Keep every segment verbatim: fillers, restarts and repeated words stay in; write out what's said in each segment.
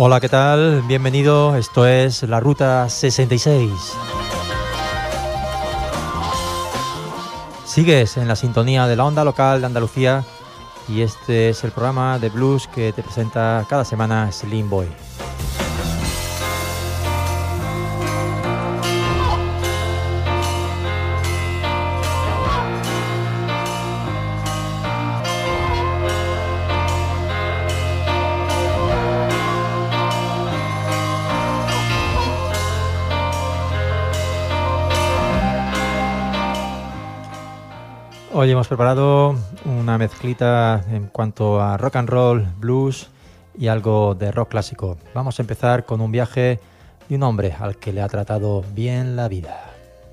Hola, ¿qué tal? Bienvenido, esto es La Ruta sesenta y seis. Sigues en la sintonía de la onda local de Andalucía y este es el programa de blues que te presenta cada semana Slim Boy. Hoy hemos preparado una mezclita en cuanto a rock and roll, blues y algo de rock clásico. Vamos a empezar con un viaje de un hombre al que le ha tratado bien la vida.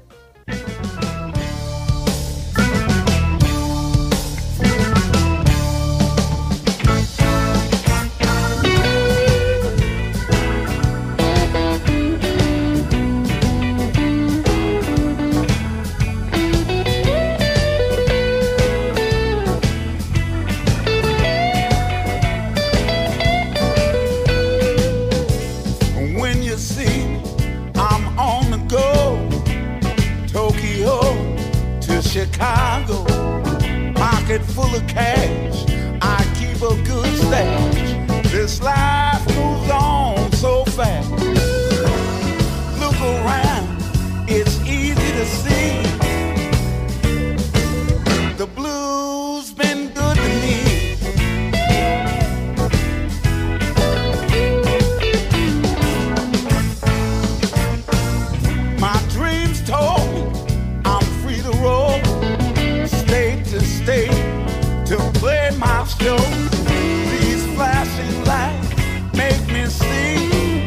Chicago, pocket full of cash, I keep a good stash. This life moves on so fast. Look around, it's easy to see. The blues been good to me. My dreams told me I'm free to roll state to state to play my show. These flashing lights make me see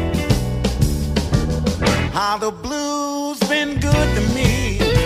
how the blues been good to me.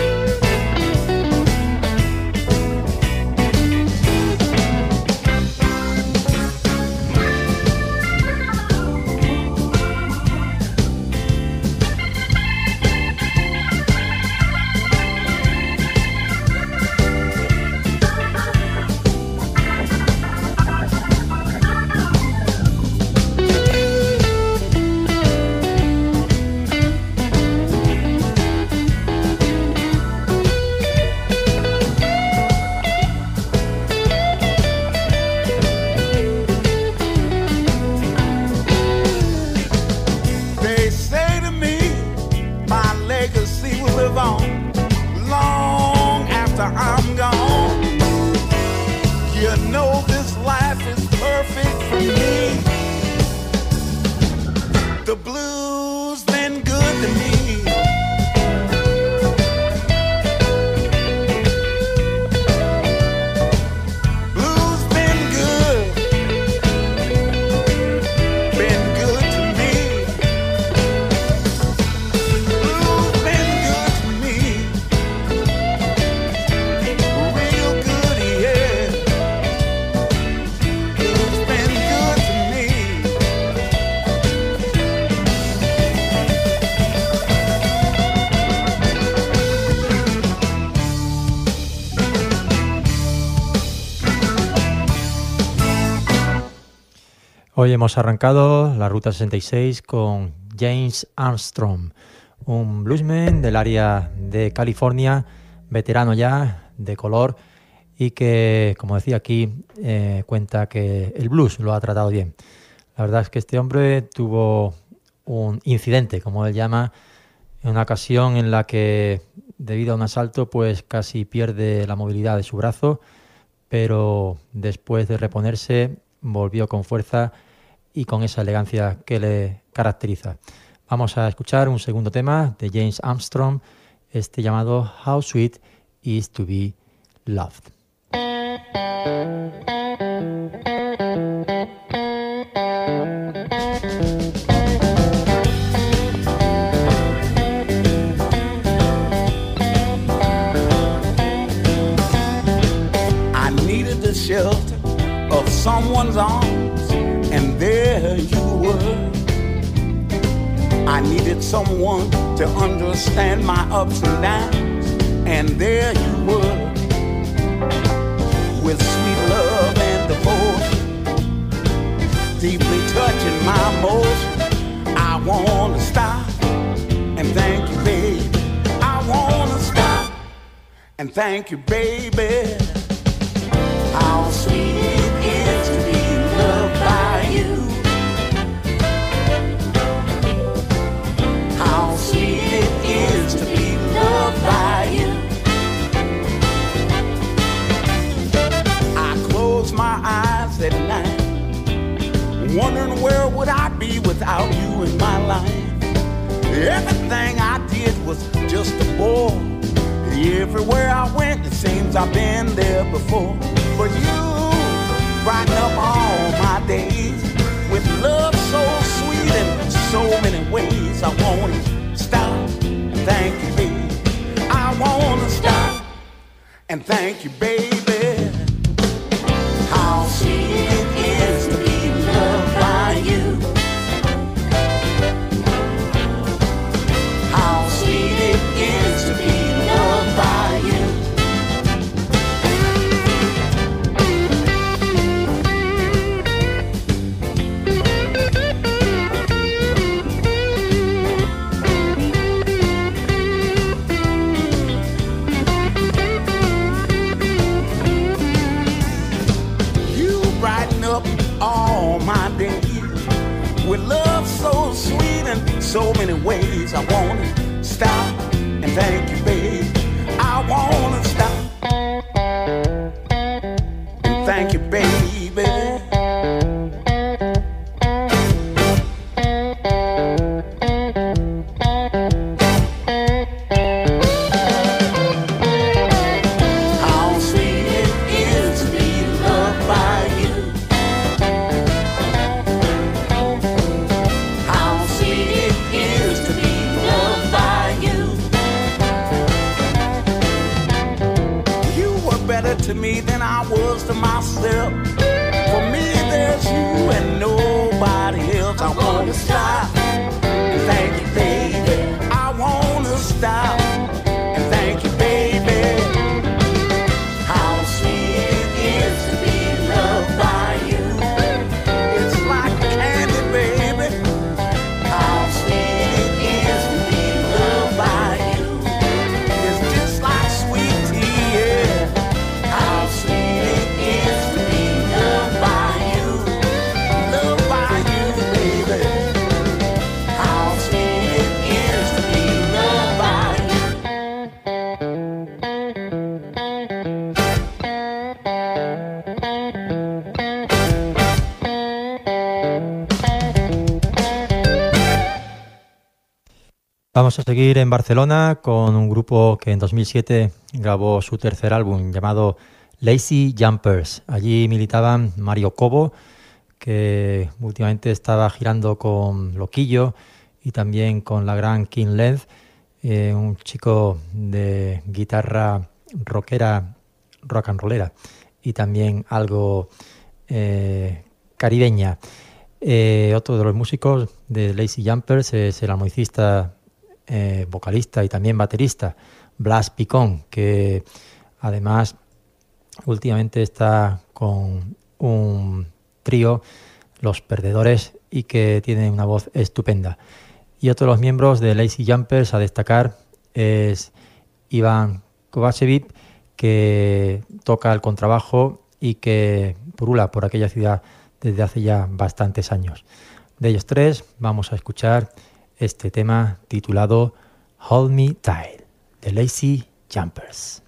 Hoy hemos arrancado la Ruta sesenta y seis con James Armstrong, un bluesman del área de California, veterano ya, de color, y que, como decía aquí, eh, cuenta que el blues lo ha tratado bien. La verdad es que este hombre tuvo un incidente, como él llama, en una ocasión en la que, debido a un asalto, pues casi pierde la movilidad de su brazo, pero después de reponerse volvió con fuerza y con esa elegancia que le caracteriza. Vamos a escuchar un segundo tema de James Armstrong, este llamado How Sweet Is to Be Loved. I needed the shelter of someone's arms, and there you were. I needed someone to understand my ups and downs, and there you were. With sweet love and devotion, deeply touching my emotions. I wanna stop and thank you, baby. I wanna stop and thank you, baby. How sweet it is to be loved by you. How sweet it is to be loved by you. I close my eyes at night, wondering where would I be without you in my life. Everything I did was just a bore. Everywhere I went, it seems I've been there before. But you brighten up all my days with love so sweet in so many ways. I wanna stop and thank you, baby. I wanna stop and thank you, baby. How sweet it is to be loved by you. How sweet it is to be loved by you. You brighten up all my days with love so sweet in so many ways. I wanna stop and thank you, babe. I wanna stop and thank you, baby. How sweet it is to be loved by you. How sweet it is to be loved by you. You were better to me than I was to myself. For me, there's you and nobody else. I wanna stop and thank you, baby. I wanna stop and thank you, baby. How sweet it is to be loved by you. It's like candy, baby. How sweet it is to be loved by you. It's just like sweet tea, yeah. How sweet it is to be loved by you. Loved by you, baby. How sweet it is to be loved by you. Vamos a seguir en Barcelona con un grupo que en dos mil siete grabó su tercer álbum llamado Lazy Jumpers. Allí militaban Mario Cobo, que últimamente estaba girando con Loquillo y también con la gran King Length, eh, un chico de guitarra rockera, rock and rollera y también algo eh, caribeña. Eh, otro de los músicos de Lazy Jumpers es el armonicista, eh, vocalista y también baterista Blas Picón, que además últimamente está con un trío, Los Perdedores, y que tiene una voz estupenda. Y otro de los miembros de Lazy Jumpers a destacar es Iván Kovacevic, que toca el contrabajo y que purula por aquella ciudad desde hace ya bastantes años. De ellos tres vamos a escuchar este tema titulado Hold Me Tight, de Lazy Jumpers.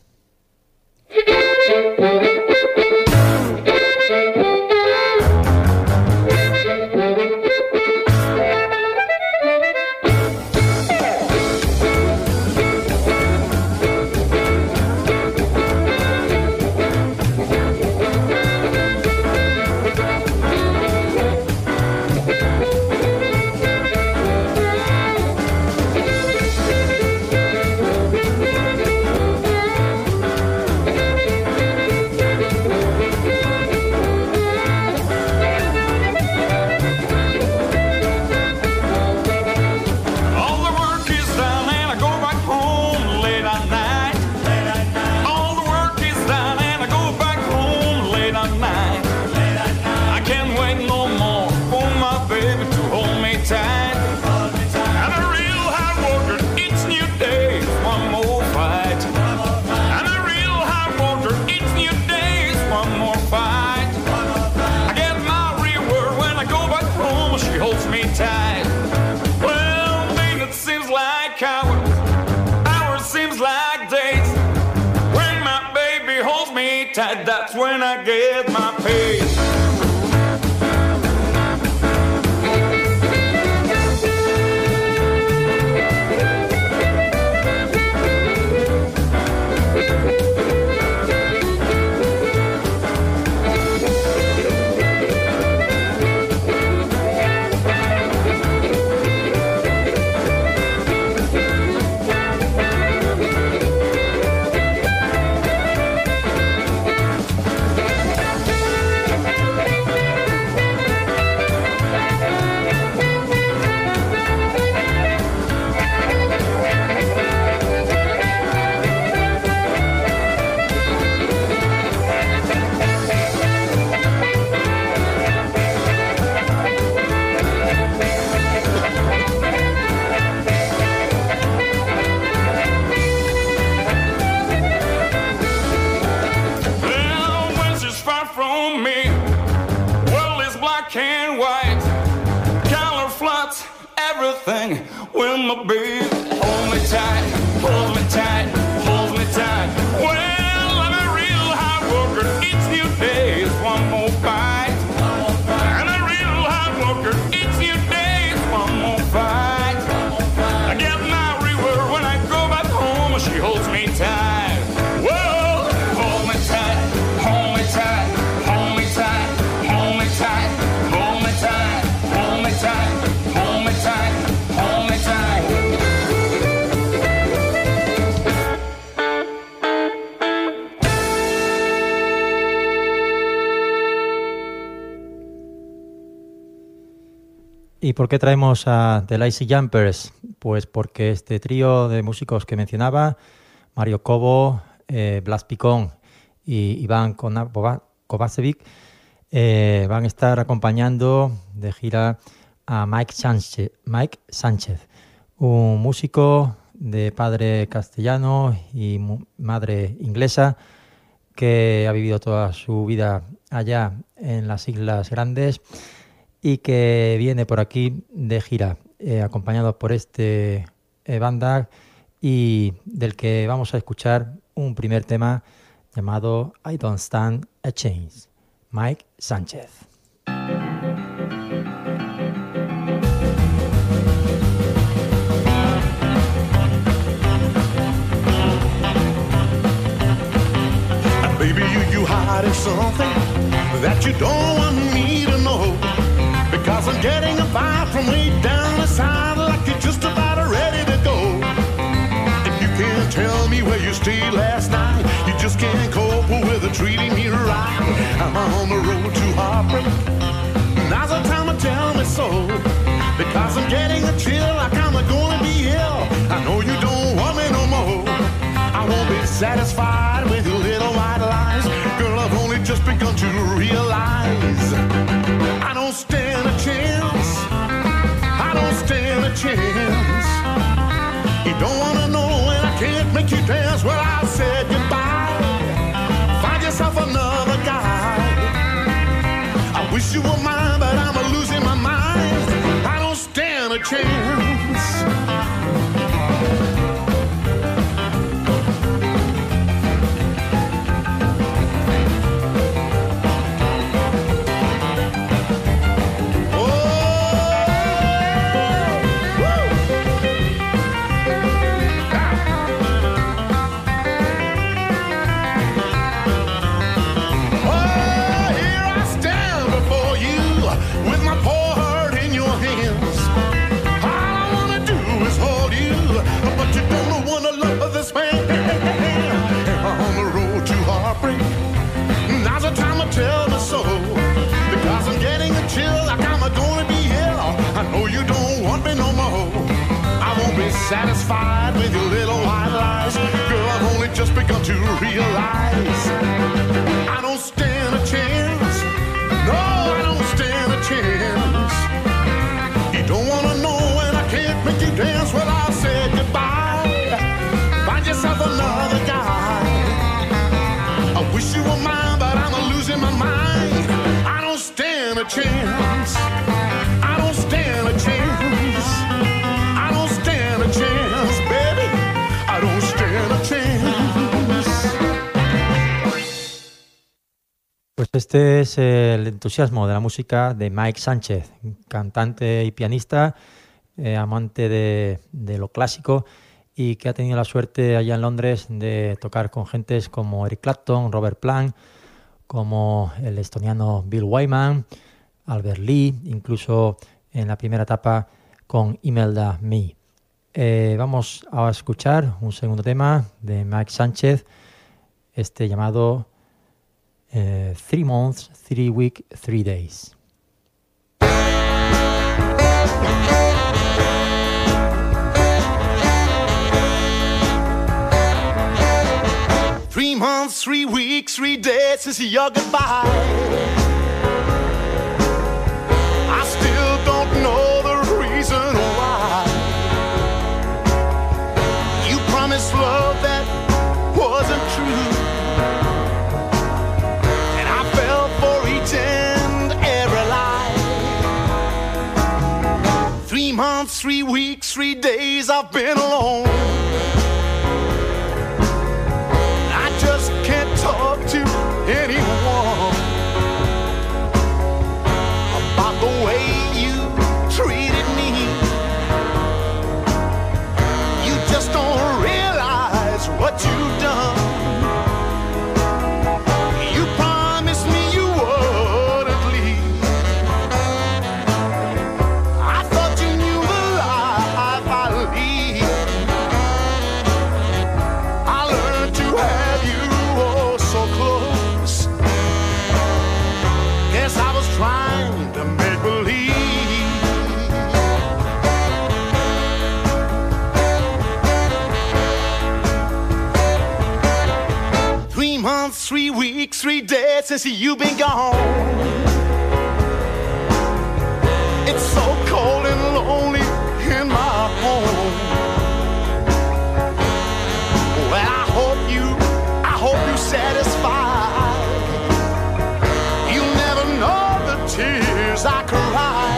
Thank midnight, that's when I get my pay. When my baby hold me tight, hold me tight, hold me tight. Well, I'm a real hard worker. Each new day is one more fight. I'm a real hard worker. Each new day is one more fight. I get my reward when I go back home. She holds me tight. Whoa, hold me tight, hold me tight, hold me tight, hold me tight, hold me tight, hold me tight, hold me tight. Hold me tight. ¿Y por qué traemos a The Lazy Jumpers? Pues porque este trío de músicos que mencionaba, Mario Cobo, eh, Blas Picón y Iván Kovacevic, eh, van a estar acompañando de gira a Mike Sánchez, Mike Sánchez, un músico de padre castellano y madre inglesa que ha vivido toda su vida allá en las Islas Grandes y que viene por aquí de gira, eh, acompañado por este eh, banda y del que vamos a escuchar un primer tema llamado I Don't Stand a Chance, Mike Sánchez. Baby, you, you hiding something that you don't want me to know. Because I'm getting a vibe from way down the side, like you're just about ready to go. If you can't tell me where you stayed last night, you just can't cope with treating me right. I'm on the road to heartbreak. Now's the time to tell me so. Because I'm getting a chill, like I'm gonna be ill. I know you don't want me no more. I won't be satisfied with your little white lies. Girl, I've only just begun to realize I don't stand a chance. I don't stand a chance. You don't wanna know and I can't make you dance. Well, I said goodbye. Find yourself another guy. I wish you were mine, but I'm losing my mind. I don't stand a chance. Now's the time to tell me so. Because I'm getting a chill, like I'm gonna be ill. I know you don't want me no more. I won't be satisfied with your little white lies. Girl, I've only just begun to realize I don't stand a chance. No, I don't stand a chance. You don't wanna know and I can't make you dance. Well, I said goodbye. Find yourself another guy. I wish you were mine, but I'm losing my mind. I don't stand a chance. I don't stand a chance. I don't stand a chance, baby. I don't stand a chance. Este es el entusiasmo de la música de Mike Sánchez, cantante y pianista, eh, amante de, de lo clásico y que ha tenido la suerte allá en Londres de tocar con gentes como Eric Clapton, Robert Plant, como el estoniano Bill Wyman, Albert Lee, incluso en la primera etapa con Imelda Me. Eh, vamos a escuchar un segundo tema de Mike Sánchez, este llamado Uh, three months, three weeks, three days. Three months, three weeks, three days since your goodbye. I still don't know the reason why. You promised love that wasn't true. Three months, three weeks, three days I've been alone. I just can't talk to anyone about the way you treated me. You just don't realize what you've done. You promised me you wouldn't leave. I thought you knew the life I lead. I learned to have you oh so close. Guess I was trying to make believe. Three months, three weeks, three days since you've been gone. It's so cold and lonely in my home. Well, I hope you, I hope you're satisfied. You'll never know the tears I cry.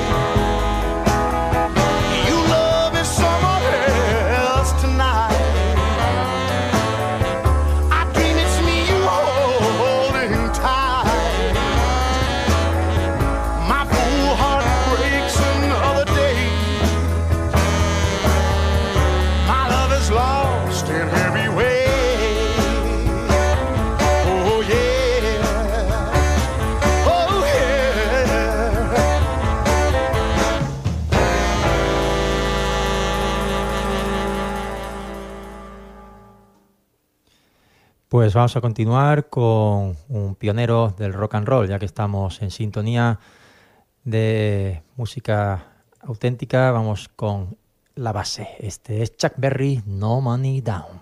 You love is someone else tonight. I dream it's me you holding tight. My fool heart breaks another day. My love is lost in heavy weight. Oh yeah, oh yeah. Pues vamos a continuar con un pionero del rock and roll, ya que estamos en sintonía de música auténtica. Vamos con la base. Este es Chuck Berry, No Money Down.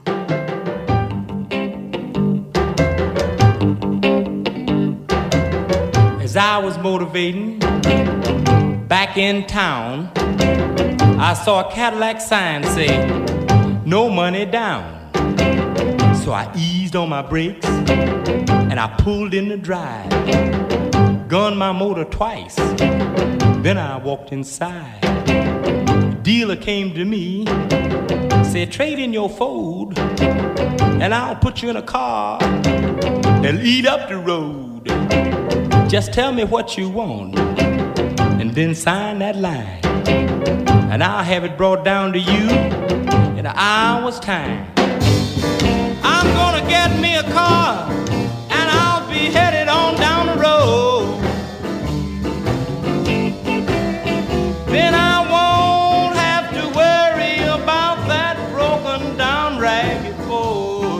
As I was motivating back in town, I saw a Cadillac sign say, no money down. So I eased on my brakes and I pulled in the drive, gunned my motor twice, then I walked inside. The dealer came to me, said, trade in your Ford and I'll put you in a car and lead up the road. Just tell me what you want and then sign that line, and I'll have it brought down to you in an hour's time. I'm gonna get me a car and I'll be headed on down the road. Then I won't have to worry about that broken down ragged Ford.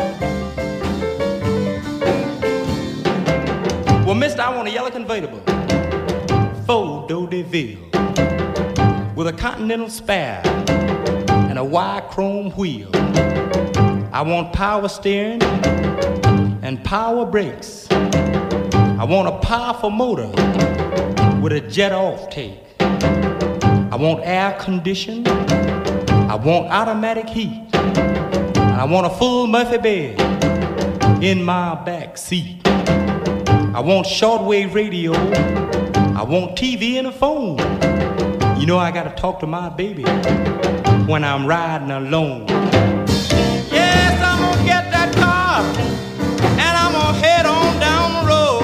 Well, mister, I want a yellow convertible, Ford D'Hauteville, with a Continental spare and a wide chrome wheel. I want power steering and power brakes. I want a powerful motor with a jet off take. I want air conditioning. I want automatic heat. And I want a full Murphy bed in my back seat. I want shortwave radio. I want T V and a phone. You know I gotta talk to my baby when I'm riding alone. Yes, I'm gonna get that car and I'm gonna head on down the road.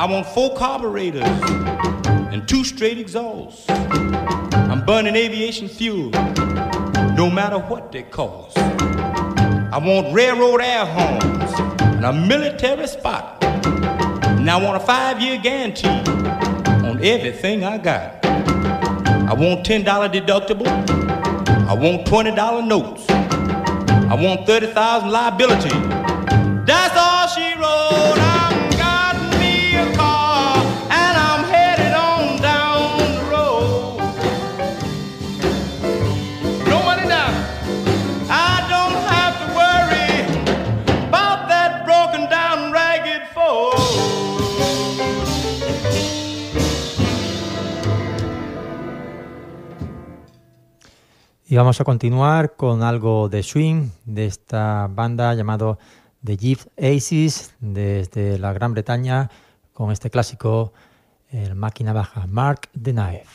I want four carburetors and two straight exhausts. I'm burning aviation fuel, no matter what they cost. I want railroad air horns and a military spot. And I want a five-year guarantee on everything I got. I want ten dollar deductible. I want twenty dollar notes. I want thirty thousand liability. That's all she wrote. I'm got me a car and I'm headed on down the road. No money down. I don't have to worry about that broken down ragged Ford. Y vamos a continuar con algo de swing de esta banda llamado The Gypsy Aces desde la Gran Bretaña con este clásico, el máquina baja, Mark the Knife.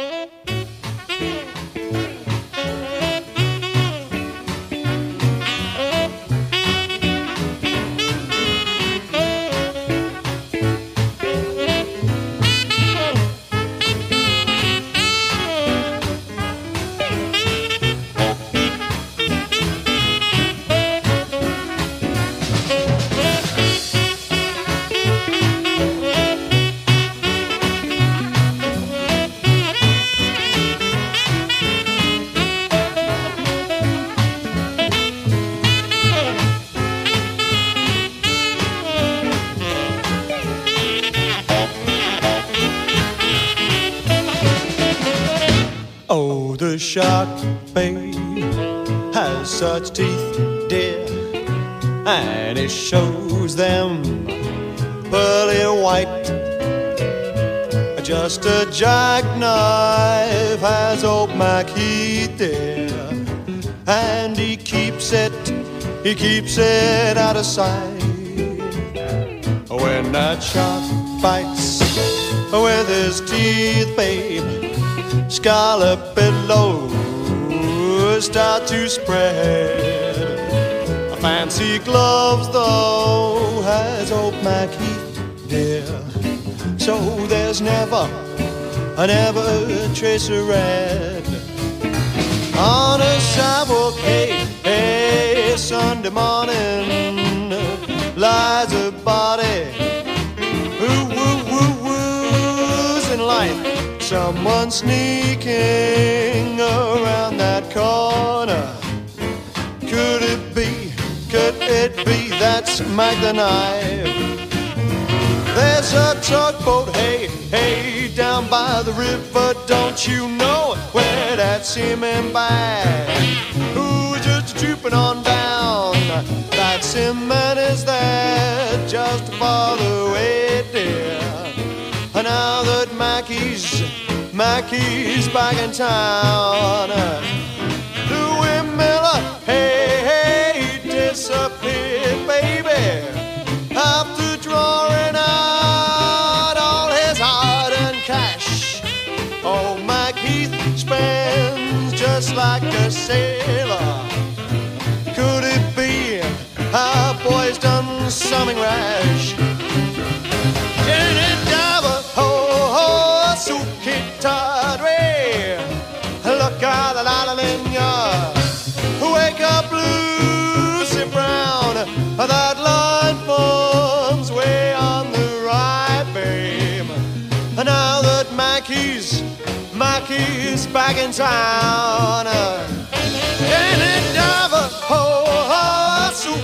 Oh, the shark, babe, has such teeth, dear, and it shows them pearly white. Just a jackknife has old Macheath, dear, and he keeps it, he keeps it out of sight. When that shark bites with his teeth, babe, scallop billows start to spread. Fancy gloves, though, has old Macheath, dear, so there's never, never a trace of red. On a sidewalk, hey, hey, Sunday morning, lies a body, ooh, woo, woo, woos in light. Someone sneaking around that corner. Could it be, could it be that's Mac the Knife? There's a tugboat, hey, hey, down by the river, don't you know where that's him and back? Who's just trooping on down? That's him and is there just farther away, dear. Now that Mackie's, Mackie's back in town. Louis Miller, hey, hey, he disappeared, baby, after drawing out all his hard-earned cash. Oh, Macheath spends just like a sailor. Could it be our boy's done something rash? Look out, la la la, wake up, Lucy Brown. That line forms way on the right, babe. Now that Mackie's, Mackie's back in town. And it never, oh, oh, so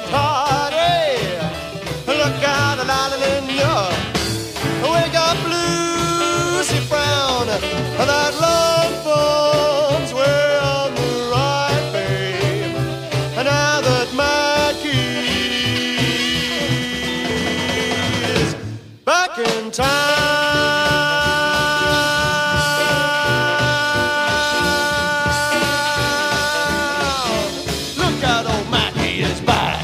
look out, la la la, wake up, Lucy Brown. That line forms way on the right, babe. Now that Mackie's back in town. Look out, old Mackie is back.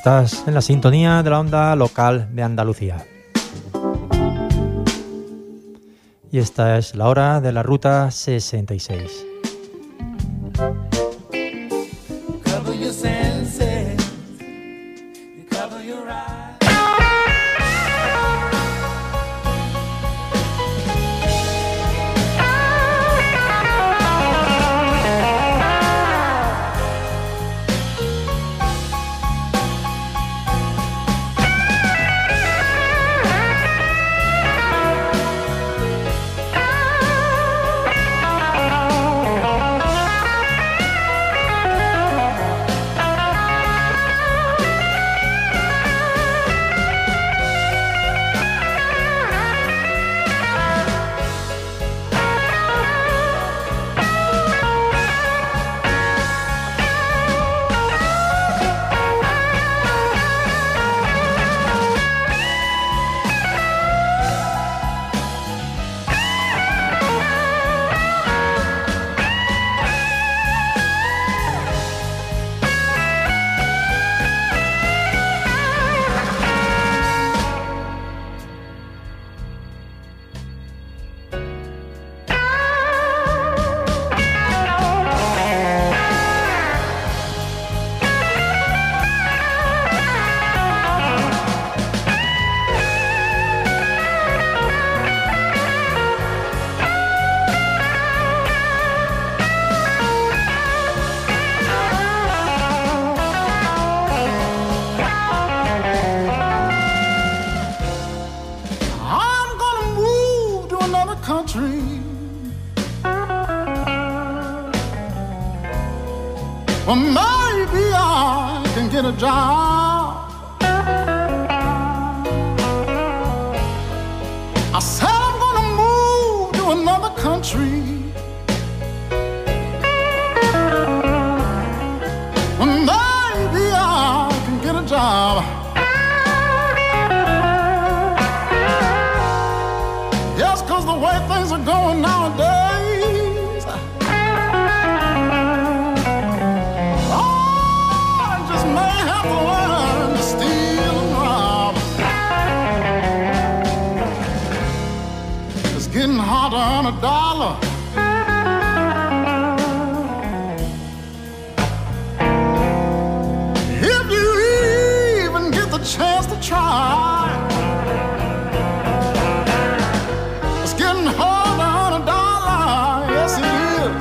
Estás en la sintonía de la onda local de Andalucía. Y esta es la hora de la Ruta sesenta y seis. Well, maybe I can get a job. I said I'm gonna move to another country. Well, maybe I can get a job. Yes, 'cause the way things are going nowadays, getting hard to earn a dollar. If you even get the chance to try, it's getting hard to earn a dollar. Yes, it is.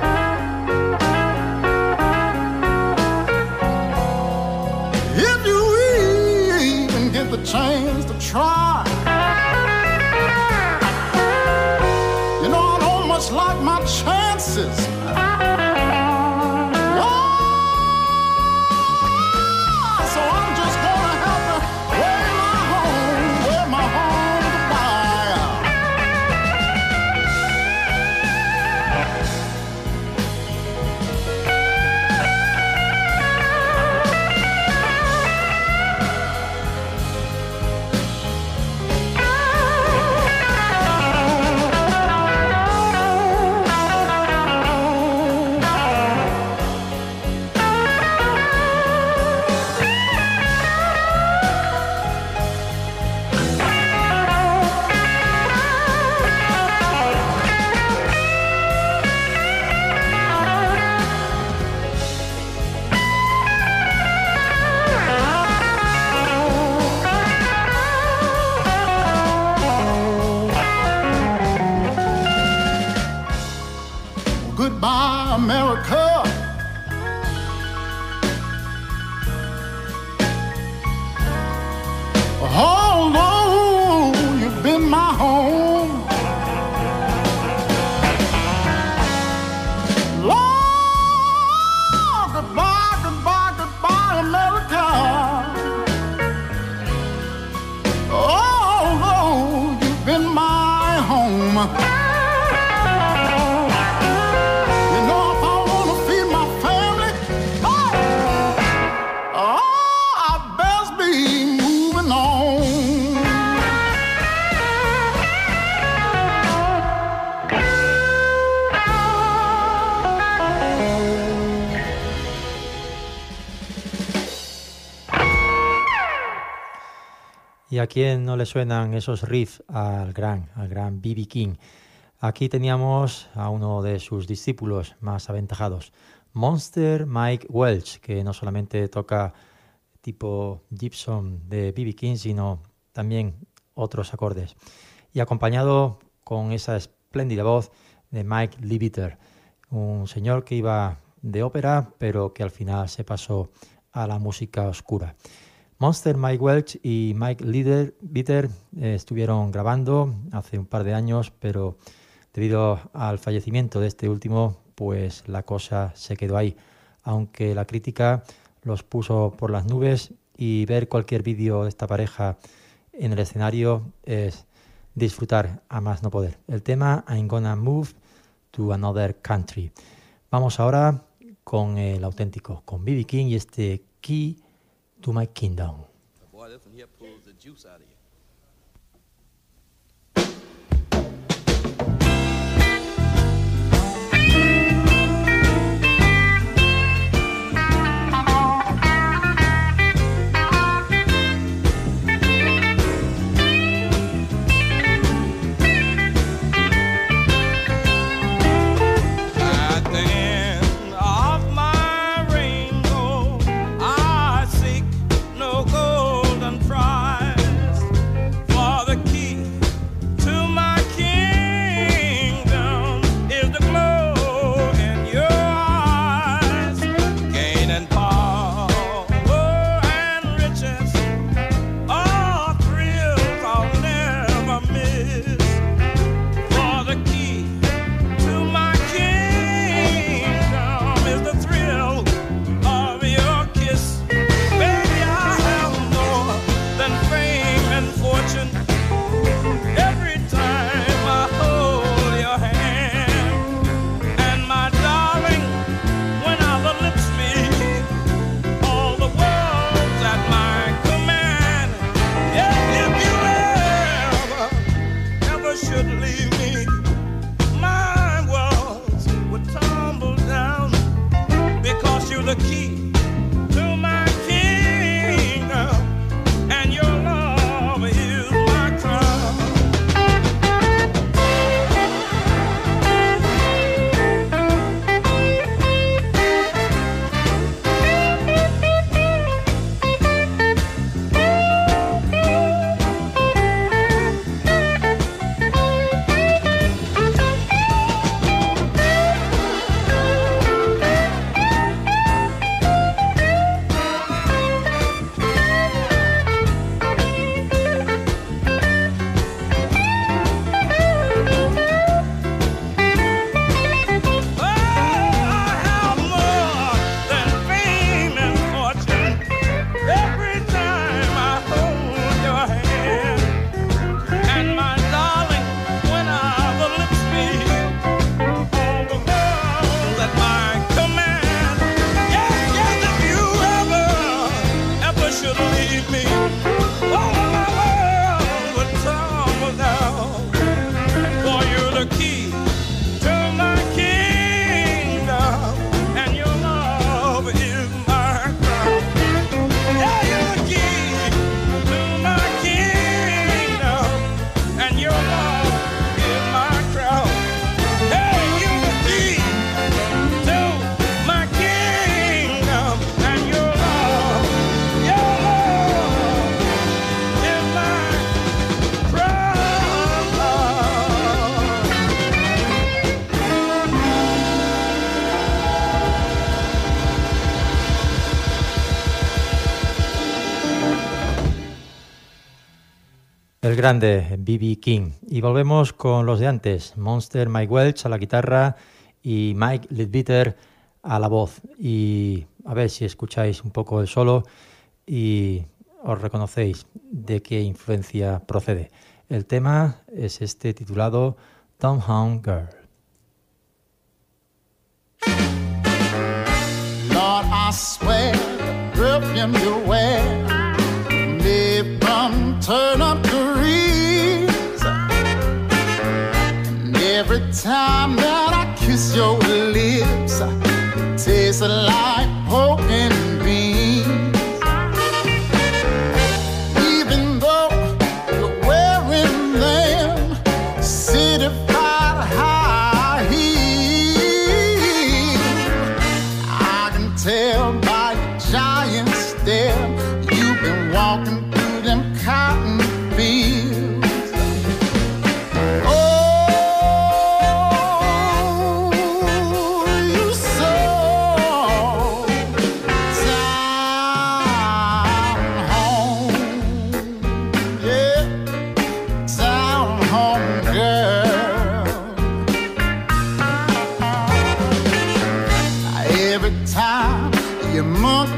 If you even get the chance to try, like my chances. Oh, so I'm just gonna have to wear my home, wear my home goodbye. Goodbye, America. Although you've been my home, Lord, goodbye, goodbye, goodbye, America. Although you've been my home, oh, I best be moving on. ¿Y a quién no le suenan esos riffs al gran, al gran B B King? Aquí teníamos a uno de sus discípulos más aventajados, Monster Mike Welch, que no solamente toca tipo Gibson de B B King, sino también otros acordes. Y acompañado con esa espléndida voz de Mike Leadbeater, un señor que iba de ópera, pero que al final se pasó a la música oscura. Monster Mike Welch y Mike Leadbeater eh, estuvieron grabando hace un par de años, pero debido al fallecimiento de este último, pues la cosa se quedó ahí. Aunque la crítica los puso por las nubes y ver cualquier vídeo de esta pareja en el escenario es disfrutar a más no poder. El tema I'm Gonna Move to Another Country. Vamos ahora con el auténtico, con B B King y este Key to My Kingdom. Boy, this one here pulls the juice out of you. El grande B B King. Y volvemos con los de antes. Monster Mike Welch a la guitarra y Mike Leadbeater a la voz. Y a ver si escucháis un poco el solo y os reconocéis de qué influencia procede. El tema es este titulado Downtown Girl. Lord, I swear the perfume you wear made from turnip greens. And every time that I kiss your lips, it tastes like pork and beans. Even though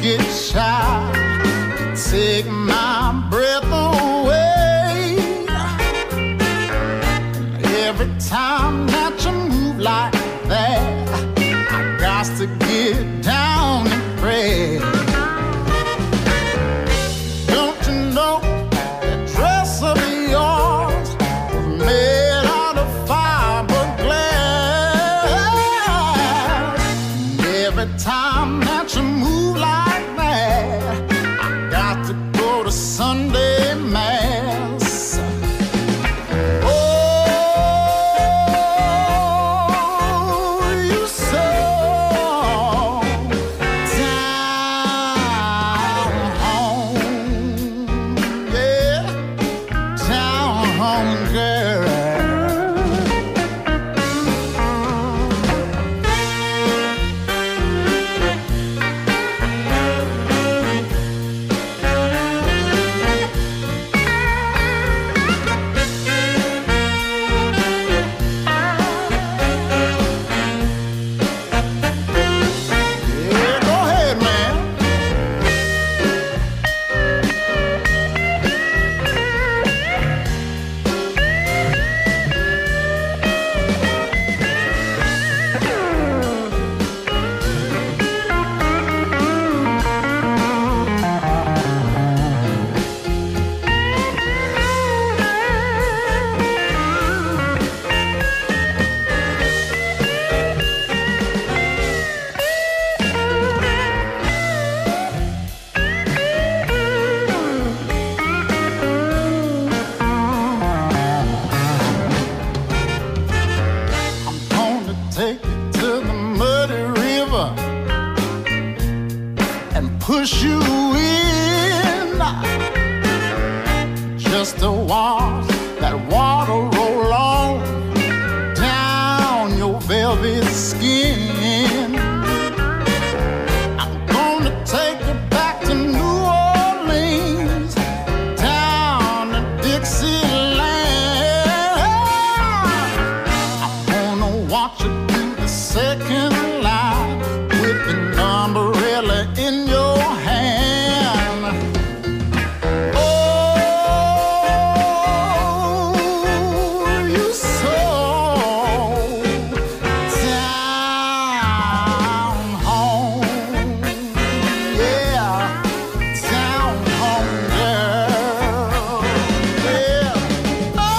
get shy, you take my breath away. Every time that you move like that, I got to get down and pray. Don't you know that dress of yours was made out of fiberglass? Every time that you move like that, I got to go to Sunday Mass. Oh, you so down home, yeah, down home girl. Yeah, go ahead, man. I'm gonna take you to the muddy river and push you in, just to watch that water roll on down your velvet skin. I'm gonna take you back to New Orleans, down to Dixieland. I'm gonna watch you do the second line with an umbrella in your hand. Oh, you so down home, yeah, down home girl, yeah. Oh.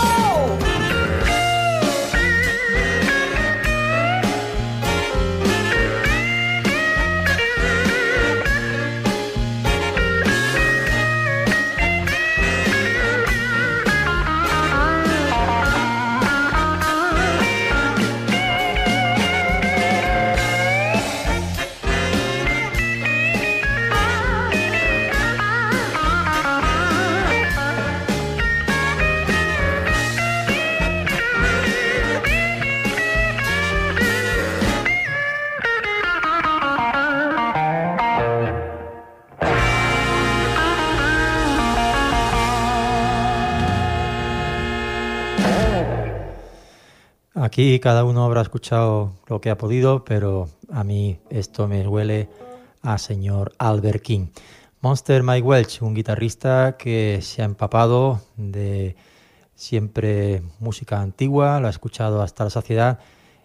Aquí cada uno habrá escuchado lo que ha podido, pero a mí esto me huele a señor Albert King. Monster Mike Welch, un guitarrista que se ha empapado de siempre música antigua, lo ha escuchado hasta la saciedad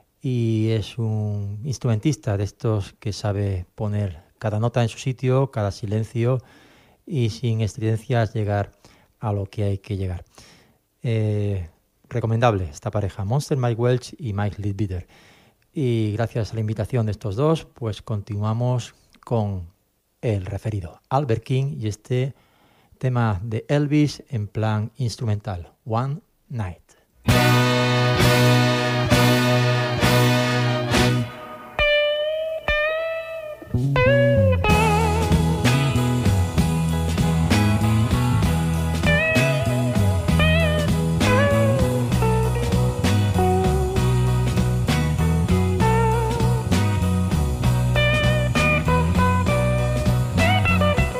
y es un instrumentista de estos que sabe poner cada nota en su sitio, cada silencio y sin estridencias llegar a lo que hay que llegar. Eh, recomendable esta pareja, Monster Mike Welch y Mike Leadbeater. Y gracias a la invitación de estos dos, pues continuamos con el referido, Albert King, y este tema de Elvis en plan instrumental, One Night.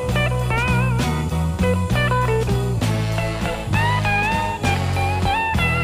One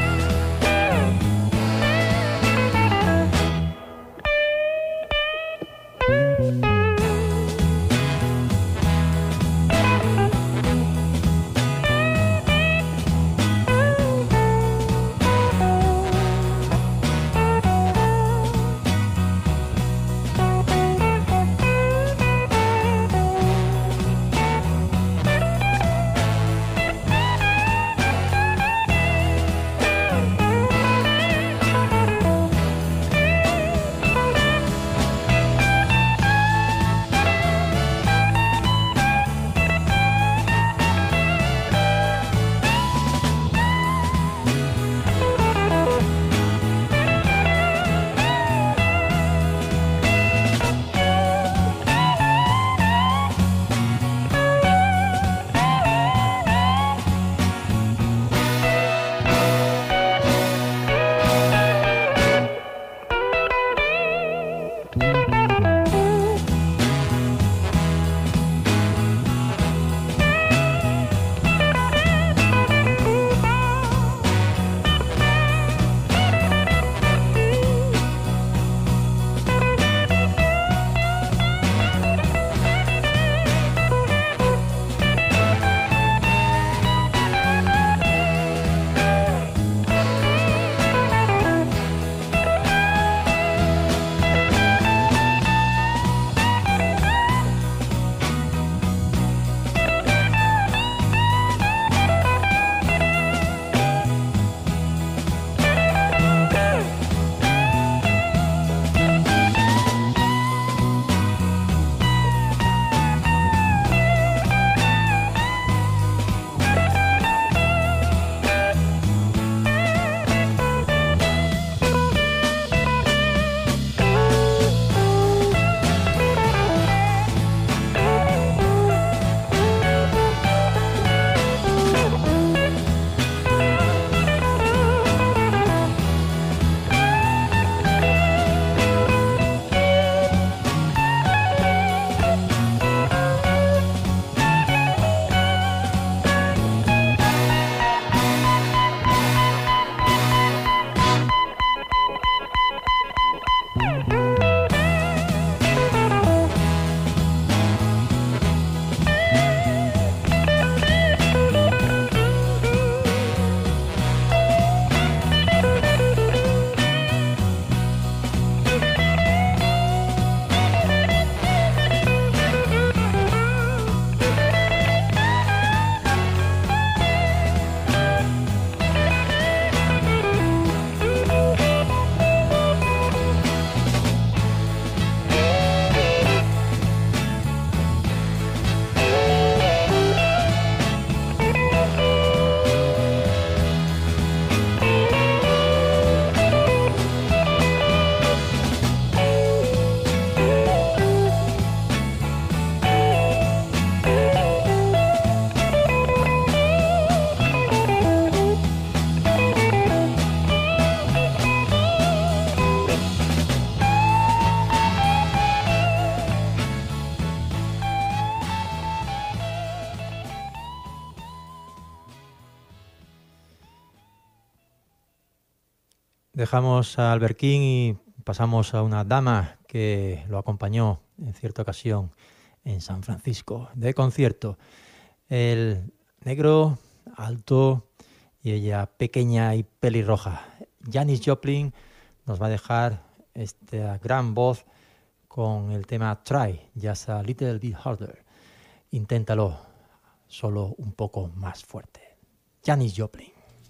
Dejamos a Albert King y pasamos a una dama que lo acompañó en cierta ocasión en San Francisco de concierto. El negro, alto y ella pequeña y pelirroja. Janis Joplin nos va a dejar esta gran voz con el tema Try, Just a Little Bit Harder. Inténtalo, solo un poco más fuerte. Janis Joplin.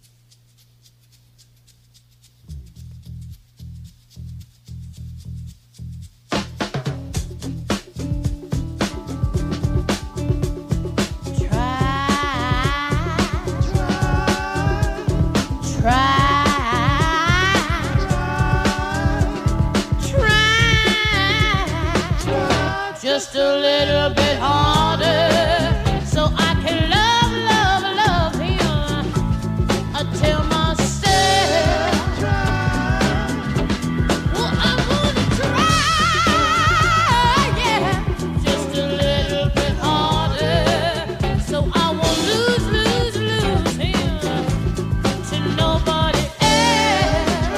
Just a little bit harder, so I can love, love, love him. I tell myself, well, I'm gonna try, yeah, just a little bit harder, so I won't lose, lose, lose him to nobody else.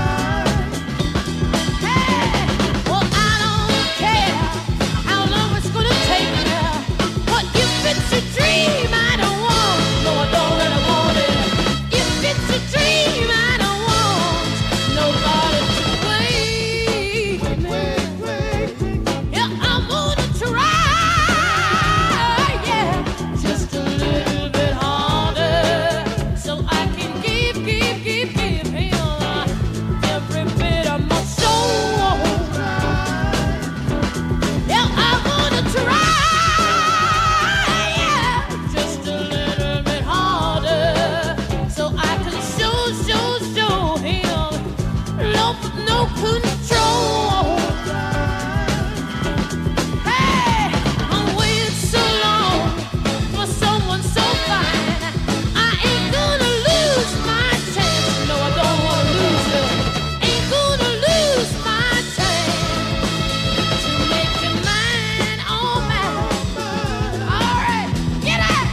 Hey, well, I don't care how long it's gonna take me. But if it's a dream I don't want, no, I don't really want it. If it's a dream I don't want nobody to wait with me. Yeah, I'm gonna try, yeah, just a little bit harder, so I can give, give, give, give him every bit of my soul. Yeah, I'm gonna try, yeah, just a little bit harder, so I can show, show, show him no, no control. Hey, I'm waiting so long for someone so fine. I ain't gonna lose my chance. No, I don't wanna lose it. Ain't gonna lose my chance to make you mine, oh man. All right, get out.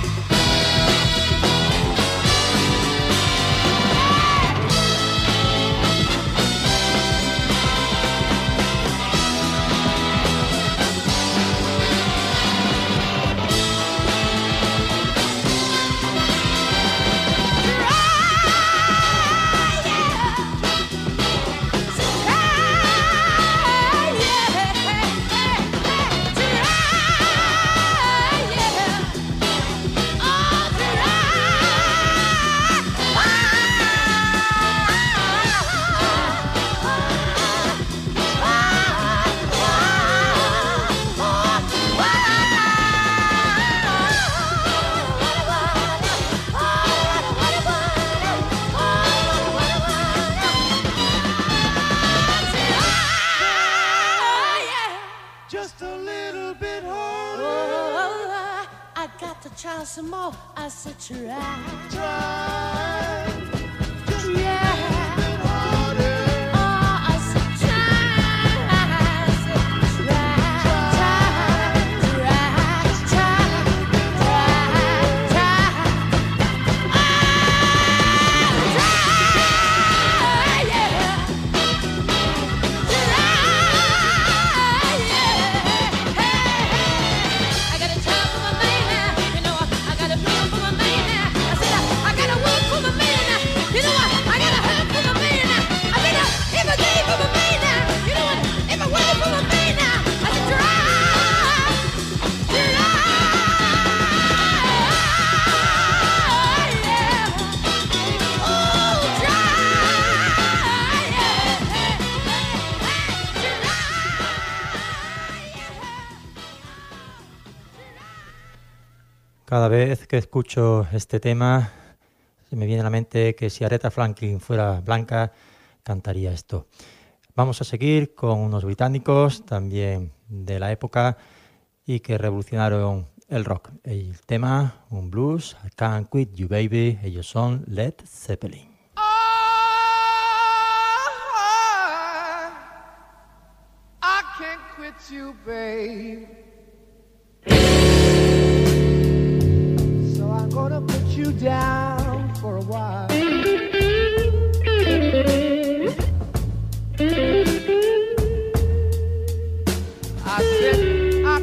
Just a little bit harder. Oh, I got to try some more. I said try. Try. Just a Yeah. little bit harder. Oh, I said try. I said try. Try. Try. Try. Try. Try. Ah, try. Yeah. Try. Yeah. Hey, hey. I gotta try for my man now. You know, I gotta feel for my man now. I said I, I gotta work for my man now. You know what? I gotta hurt for my man now. I said I, if I gave for my man now. You know what? If I work for my man now. I said try, try, yeah. Oh, try, yeah. Hey, hey, hey, try, Cada vez que escucho este tema, se me viene a la mente que si Aretha Franklin fuera blanca, cantaría esto. Vamos a seguir con unos británicos también de la época y que revolucionaron el rock. El tema, un blues, I Can't Quit You Baby, ellos son Led Zeppelin. I can't quit you, babe. So I'm gonna put you down for a while.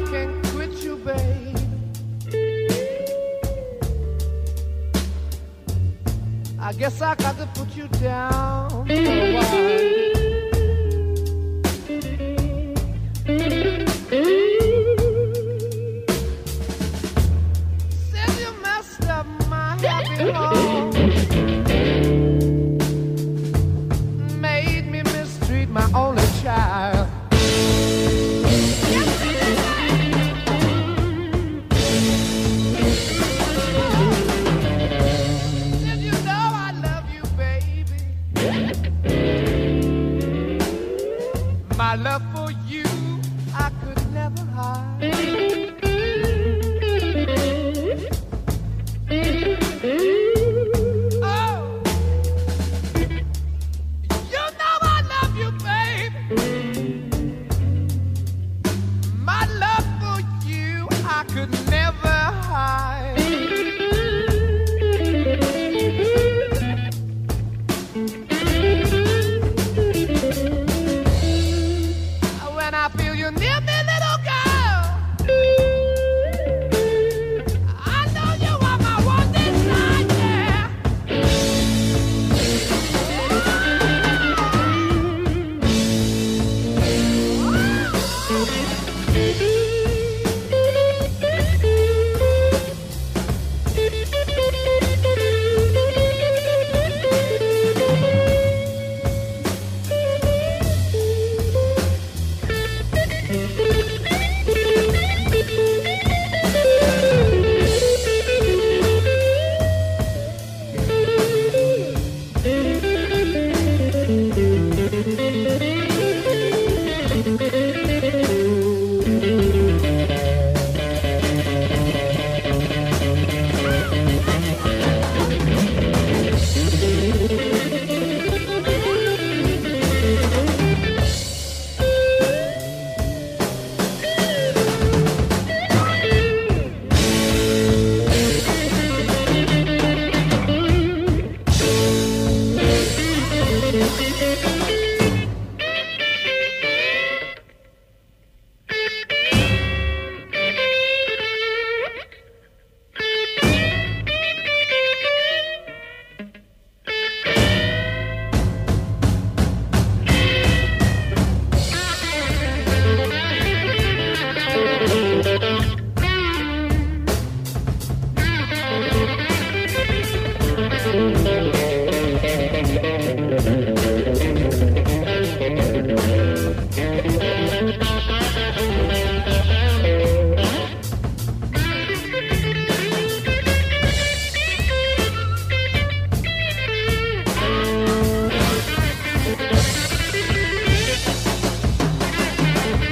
can't quit you, babe. I guess I got to put you down for a while. Said you messed up my happy home, made me mistreat my only child. Said you know I love you, baby. My love for you I could never hide. Oh, you know I love you, baby. My love for you I could never hide. When I feel you near me, little girl, I know you are my one desire. Thank you.